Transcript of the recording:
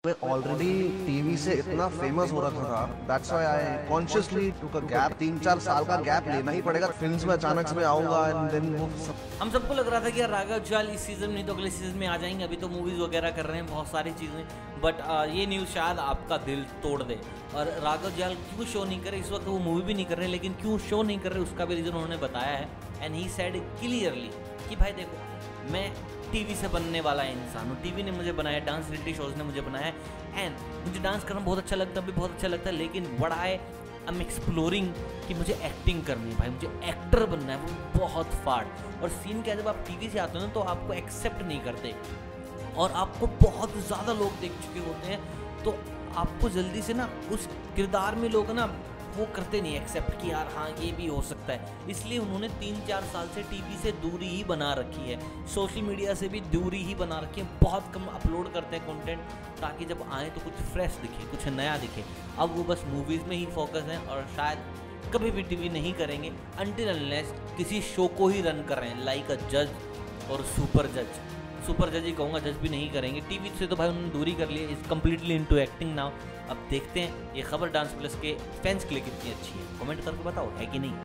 मैं already TV से इतना फेमस हो रखा था, that's why I consciously took a gap. 3-4 साल का गैप लेना ही पड़ेगा। फिल्म्स में अचानक से मैं आऊंगा एंड देन वो सब। हम सबको लग रहा था कि यार राघव जुयाल इस सीज़न नहीं तो अगले सीज़न में आ जाएंगे। अभी तो मूवीज़ वगैरह कर रहे हैं, बहुत सारी चीज़ें, बट ये न्यूज़ शायद आपका दिल तोड़ दे। और राघव जुयाल क्यों शो नहीं कर रहे, इस वक्त वो मूवी भी नहीं कर रहे, लेकिन क्यों शो नहीं कर रहे उसका भी रीज़न उन्होंने बताया है। एंड ही सेड क्लियरली कि भाई देखो, मैं टीवी से बनने वाला इंसान हूँ, टीवी ने मुझे बनाया, डांस रियलिटी शोज़ ने मुझे बनाया एंड मुझे डांस करना बहुत अच्छा लगता है, अभी बहुत अच्छा लगता है, लेकिन व्हाट आई एम एक्सप्लोरिंग कि मुझे एक्टिंग करनी है भाई, मुझे एक्टर बनना है, वो बहुत फाड़। और सीन क्या है, जब आप टीवी से आते हो ना तो आपको एक्सेप्ट नहीं करते और आपको बहुत ज़्यादा लोग देख चुके होते हैं, तो आपको जल्दी से ना उस किरदार में लोग ना वो करते नहीं एक्सेप्ट कि यार हाँ ये भी हो सकता है। इसलिए उन्होंने 3-4 साल से टीवी से दूरी ही बना रखी है, सोशल मीडिया से भी दूरी ही बना रखी है, बहुत कम अपलोड करते हैं कंटेंट, ताकि जब आए तो कुछ फ्रेश दिखे, कुछ नया दिखे। अब वो बस मूवीज़ में ही फोकस है और शायद कभी भी टीवी नहीं करेंगे अनटिल अनलेस किसी शो को ही रन कर रहे हैं, लाइक अ जज और सुपर जज ही कहूँगा, जज भी नहीं करेंगे। टीवी से तो भाई उन्होंने दूरी कर ली है, is completely into acting now. अब देखते हैं ये खबर डांस प्लस के फैंस के लिए कितनी अच्छी है, कमेंट करके बताओ है कि नहीं।